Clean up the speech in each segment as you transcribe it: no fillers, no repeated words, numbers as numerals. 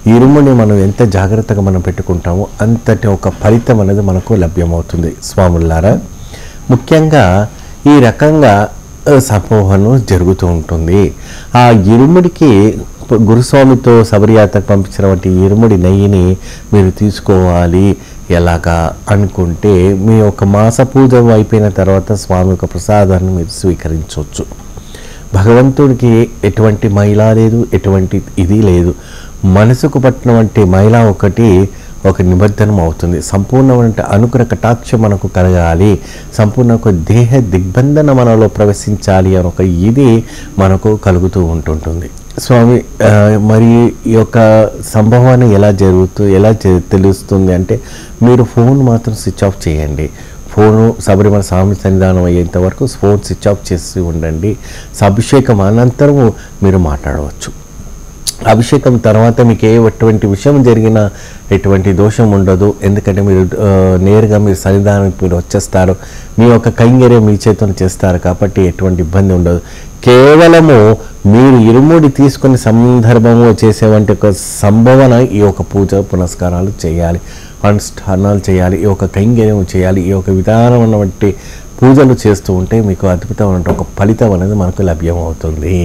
ఇరుముడిని మనం ఎంత జాగ్రత్తగా మనం పెట్టుకుంటామో అంతటి ఒక ఫలితం అనేది మనకు లభ్యమవుతుంది స్వాములారా. ముఖ్యంగా ఈ రకంగా సంభోహనం జరుగుతూ ఉంటుంది. ఆ ఇరుముడికి గురుస్వామితో శబరియాత్రకు పంపించినటువంటి ఇరుముడి నెయ్యిని మీరు తీసుకోవాలి ఎలాగా అనుకుంటే మీ ఒక మాస పూజ అయిపోయిన తర్వాత స్వామి యొక్క ప్రసాదాన్ని మీరు స్వీకరించవచ్చు. భగవంతుడికి ఎటువంటి మైల లేదు, ఎటువంటి ఇది లేదు. మనసుకు పట్టినటువంటి మైల ఒకటి ఒక నిబద్ధనం అవుతుంది. సంపూర్ణమైన అనుగ్రహ కటాక్షం మనకు కలగాలి, సంపూర్ణ ఒక దేహ దిగ్బంధన మనలో ప్రవేశించాలి అని ఒక ఇది మనకు కలుగుతూ ఉంటుంటుంది. స్వామి మరి ఈ యొక్క సంభవాన్ని ఎలా తెలుస్తుంది అంటే మీరు ఫోన్ మాత్రం స్విచ్ ఆఫ్ చేయండి. ఫోను శబరిమల స్వామి సన్నిధానం అయ్యేంత వరకు ఫోన్ స్విచ్ ఆఫ్ చేసి ఉండండి. అభిషేకం అనంతరము మీరు మాట్లాడవచ్చు. అభిషేకం తర్వాత మీకు ఎటువంటి విషయం జరిగినా ఎటువంటి దోషం ఉండదు. ఎందుకంటే మీరు నేరుగా మీరు సన్నిధానానికి మీరు వచ్చేస్తారు. మీ యొక్క కైంగర్యం మీ చేతులు చేస్తారు కాబట్టి ఎటువంటి ఇబ్బంది ఉండదు. కేవలము మీరు ఇరుముడి తీసుకునే సందర్భము చేసేవంటి ఒక సంభవన ఈ యొక్క పూజ పునస్కారాలు చేయాలి, అనుష్ఠానాలు చేయాలి, ఈ యొక్క కైంగర్యం చేయాలి. ఈ యొక్క విధానమైనటువంటి పూజలు చేస్తూ ఉంటే మీకు అద్భుతమైన ఒక ఫలితం అనేది మనకు లభ్యమవుతుంది.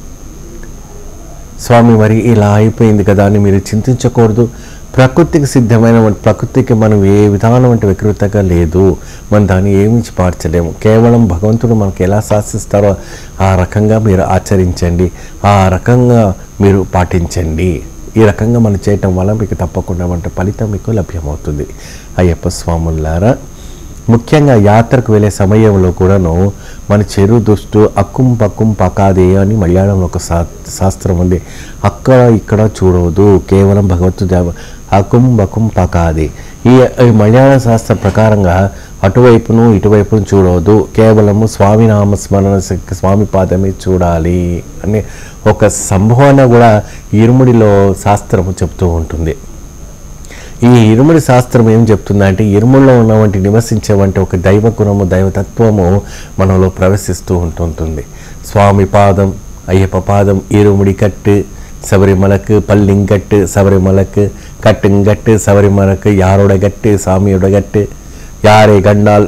స్వామి మరి ఇలా అయిపోయింది కదా అని మీరు చింతించకూడదు. ప్రకృతికి సిద్ధమైన ప్రకృతికి మనం ఏ విధానమైన వికృతగా లేదు, మనం దాన్ని ఏమి మార్చలేము. కేవలం భగవంతుడు మనకు ఎలా శాసిస్తారో ఆ రకంగా మీరు ఆచరించండి, ఆ రకంగా మీరు పాటించండి. ఈ రకంగా మనం చేయటం వల్ల మీకు తప్పకుండా వంటి ఫలితం మీకు లభ్యమవుతుంది. అయ్యప్ప స్వాములారా, ముఖ్యంగా యాత్రకు వెళ్ళే సమయంలో కూడాను మన చెరు దుష్టు అక్కుం పక్కుం పకాదే అని మలయాళంలో ఒక శాస్త్రం ఉంది. అక్కడ ఇక్కడ చూడవద్దు, కేవలం భగవద్గీత అకుం బకుం పకాదే. ఈ మలయాళ శాస్త్ర ప్రకారంగా అటువైపును ఇటువైపును చూడవద్దు, కేవలము స్వామి నామస్మరణ స్వామి పాదమే చూడాలి అనే ఒక సంభావన కూడా ఇరుముడిలో శాస్త్రము చెప్తూ ఉంటుంది. ఈ ఇరుముడి శాస్త్రం ఏం చెప్తుందంటే ఇరుముడిలో ఉన్నవంటి నివసించేవంటి ఒక దైవ గుణము దైవతత్వము మనలో ప్రవేశిస్తూ ఉంటుంది. స్వామి పాదం అయ్యప్ప పాదం ఇరుముడి కట్టు శబరిమలకు పల్లింగట్టు శబరిమలకు கட்டுங்கட்டு சபரிமலைக்கு யாரோட கட்டு சாமியோட கட்டு யாரை கண்டால்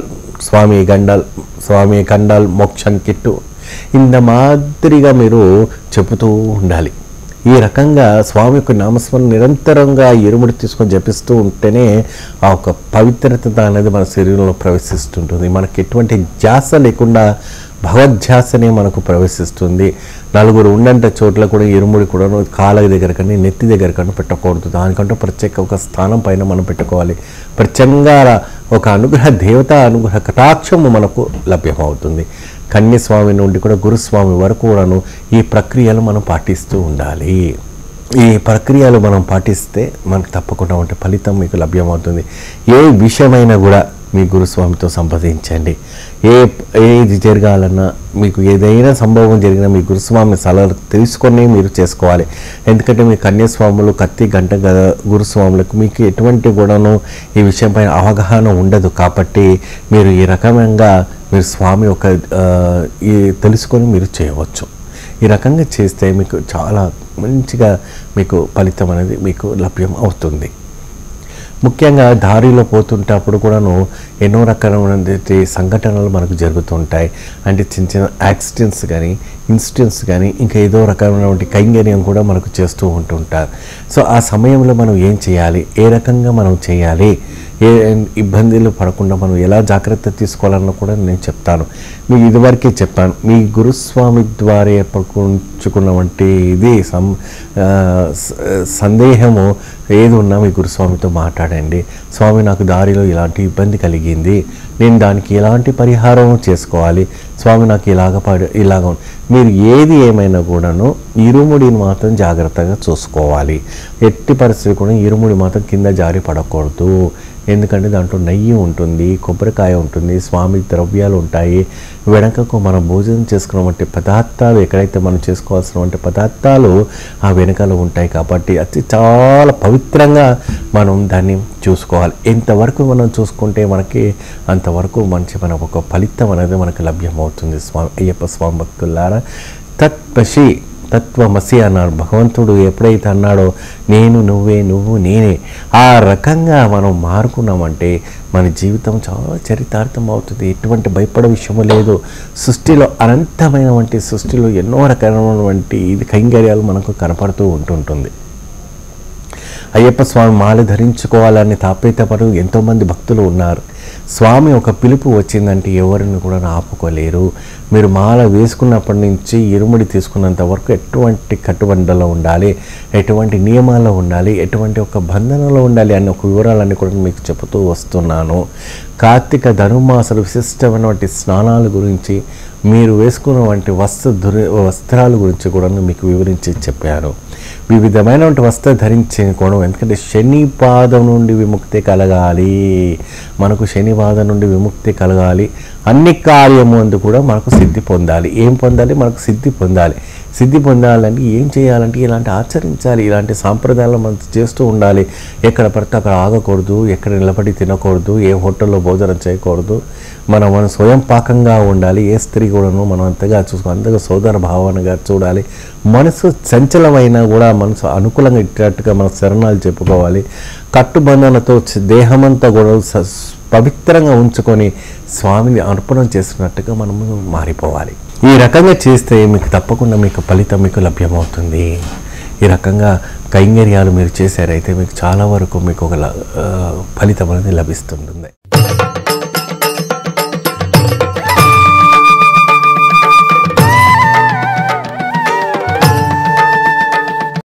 స్వామి కండాల్ మోక్షం కిట్టు ఇంత మాదిరిగా మీరు చెబుతూ ఉండాలి. ఈ రకంగా స్వామి యొక్క నామస్మరణ నిరంతరంగా ఇరుముడి తీసుకొని జపిస్తూ ఉంటేనే ఆ ఒక పవిత్రత అనేది మన శరీరంలో ప్రవేశిస్తుంటుంది. మనకి ఎటువంటి ధ్యాస లేకుండా భగవద్ధ్యాసనే మనకు ప్రవేశిస్తుంది. నలుగురు ఉన్నంత చోట్ల కూడా ఇరుముడి కూడా కాళ్ళ దగ్గర కానీ నెత్తి దగ్గర కానీ పెట్టకూడదు. దానికంటూ ప్రత్యేక ఒక స్థానం పైన మనం పెట్టుకోవాలి. ప్రత్యేకంగా ఒక అనుగ్రహ దేవత అనుగ్రహ కటాక్షము మనకు లభ్యమవుతుంది. కన్యస్వామి నుండి కూడా గురుస్వామి వరకు కూడాను ఈ ప్రక్రియలు మనం పాటిస్తూ ఉండాలి. ఈ ప్రక్రియలు మనం పాటిస్తే మనకు తప్పకుండా ఉంటే ఫలితం మీకు లభ్యమవుతుంది. ఏ విషయమైనా కూడా మీ గురుస్వామితో సంప్రదించండి. ఏది జరగాలన్నా మీకు ఏదైనా సంభవం జరిగినా మీ గురుస్వామి సలహా తెలుసుకొని మీరు చేసుకోవాలి. ఎందుకంటే మీ కన్యాస్వాములు కత్తి గంట గురుస్వాములకు మీకు ఎటువంటి కూడాను ఈ విషయంపై అవగాహన ఉండదు. కాబట్టి మీరు ఈ రకంగా మీరు స్వామి ఒక ఈ తెలుసుకొని మీరు చేయవచ్చు. ఈ రకంగా చేస్తే మీకు చాలా మంచిగా మీకు ఫలితం అనేది మీకు లభ్యం అవుతుంది. ముఖ్యంగా దారిలో పోతుంటప్పుడు కూడాను ఎన్నో రకాలైన సంఘటనలు మనకు జరుగుతుంటాయి. అంటే చిన్న చిన్న యాక్సిడెంట్స్ కానీ ఇన్సిడెంట్స్ కానీ ఇంకా ఏదో రకమైనటువంటి కైంగర్యం కూడా మనకు చేస్తూ ఉంటుంటారు. సో ఆ సమయంలో మనం ఏం చేయాలి, ఏ రకంగా మనం చేయాలి, ఏ ఇబ్బందులు పడకుండా మనం ఎలా జాగ్రత్త తీసుకోవాలన్న కూడా నేను చెప్తాను. మీకు ఇదివరకే చెప్పాను, మీ గురుస్వామి ద్వారా ఏర్పరచుకున్నటువంటి ఇది సందేహము ఏది ఉన్నా మీ గురుస్వామితో మాట్లాడండి. స్వామి నాకు దారిలో ఇలాంటి ఇబ్బంది కలిగింది, నేను దానికి ఎలాంటి పరిహారం చేసుకోవాలి, స్వామి నాకు ఇలాగ మీరు ఏది ఏమైనా కూడాను ఇరుముడిని మాత్రం జాగ్రత్తగా చూసుకోవాలి. ఎట్టి పరిస్థితి కూడా ఇరుముడి మాత్రం కింద జారి పడకూడదు. ఎందుకంటే దాంట్లో నెయ్యి ఉంటుంది, కొబ్బరికాయ ఉంటుంది, స్వామి ద్రవ్యాలు ఉంటాయి. వెనకకు మనం భోజనం చేసుకున్నటువంటి పదార్థాలు ఎక్కడైతే మనం చేసుకోవాల్సినటువంటి పదార్థాలు ఆ వెనకాల ఉంటాయి. కాబట్టి అది చాలా పవిత్రంగా మనం దాన్ని చూసుకోవాలి. ఎంతవరకు మనం చూసుకుంటే మనకి అంతవరకు మన ఒక ఫలితం అనేది మనకు లభ్యమవుతుంది. అయ్యప్ప స్వామి భక్తులారా, తత్పశి తత్వమసి అన్నాడు. భగవంతుడు ఎప్పుడైతే అన్నాడో నేను నువ్వే నువ్వు నేనే, ఆ రకంగా మనం మారుకున్నామంటే మన జీవితం చాలా చరితార్థం అవుతుంది. ఎటువంటి భయపడే విషయము లేదు. సృష్టిలో అనంతమైనటువంటి సృష్టిలో ఎన్నో రకాలైనటువంటి కైంకర్యాలు మనకు కనపడుతూ ఉంటుంటుంది. అయ్యప్ప స్వామి మాల ధరించుకోవాలని తాపేతపడు ఎంతోమంది భక్తులు ఉన్నారు. స్వామి ఒక పిలుపు వచ్చిందంటే ఎవరిని కూడా ఆపుకోలేరు. మీరు మాల వేసుకున్నప్పటి నుంచి ఇరుముడి తీసుకున్నంత వరకు ఎటువంటి కట్టుబండలో ఉండాలి, ఎటువంటి నియమాల్లో ఉండాలి, ఎటువంటి ఒక బంధనలో ఉండాలి అన్న ఒక వివరాలన్నీ కూడా మీకు చెబుతూ వస్తున్నాను. కార్తీక ధనుర్మాసాలు విశిష్టమైనటువంటి స్నానాల గురించి, మీరు వేసుకున్నటువంటి వస్త్రాల గురించి కూడా మీకు వివరించి చెప్పాను. వివిధమైనటువంటి వస్త్ర ధరించుకోవడం, ఎందుకంటే శని పాదం నుండి విముక్తి కలగాలి. మనకు శని పాదం నుండి విముక్తి కలగాలి. అన్ని కార్యము అందు కూడా మనకు సిద్ధి పొందాలి. ఏం పొందాలి? మనకు సిద్ధి పొందాలి. సిద్ధి పొందాలంటే ఏం చేయాలంటే ఇలాంటి ఆచరించాలి. ఇలాంటి సాంప్రదాయాలు మనం చేస్తూ ఉండాలి. ఎక్కడ పడితే అక్కడ ఆగకూడదు, ఎక్కడ నిలబడి తినకూడదు, ఏ హోటల్లో భోజనం చేయకూడదు. మనం స్వయం పాకంగా ఉండాలి. ఏ స్త్రీ కూడాను మనం అంతగా అంతగా సోదర భావనగా చూడాలి. మనసు చంచలమైనా కూడా మనసు అనుకూలంగా ఇట్టేట్టుగా మన శరణాలు చెప్పుకోవాలి. కట్టుబంధనతో దేహమంతా కూడా పవిత్రంగా ఉంచుకొని స్వామిని అర్పణం చేస్తున్నట్టుగా మనము మారిపోవాలి. ఈ రకంగా చేస్తే మీకు తప్పకుండా మీకు ఫలితం మీకు లభ్యమవుతుంది. ఈ రకంగా కైంకర్యాలు మీరు చేశారైతే మీకు చాలా వరకు మీకు ఒక ఫలితం అనేది లభిస్తుంటుంది.